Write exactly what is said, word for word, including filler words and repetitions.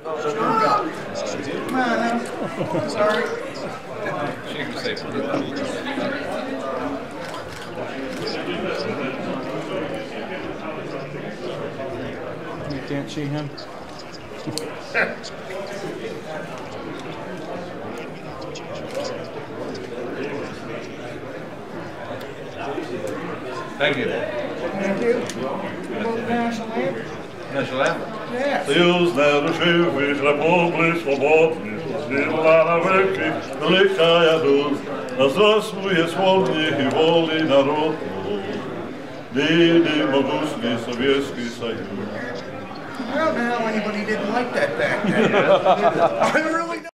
Come on now. Sorry. She can say You can't see him. Thank you. Thank you. National anthem. National anthem. Yes. Deus nero żywych, republik swobodnych, zniewolana wieki, wielka jadus, zdrosłuje słownie i woli narodu. Ныне могучий Советский Союз. I don't know how anybody didn't like that back then. I really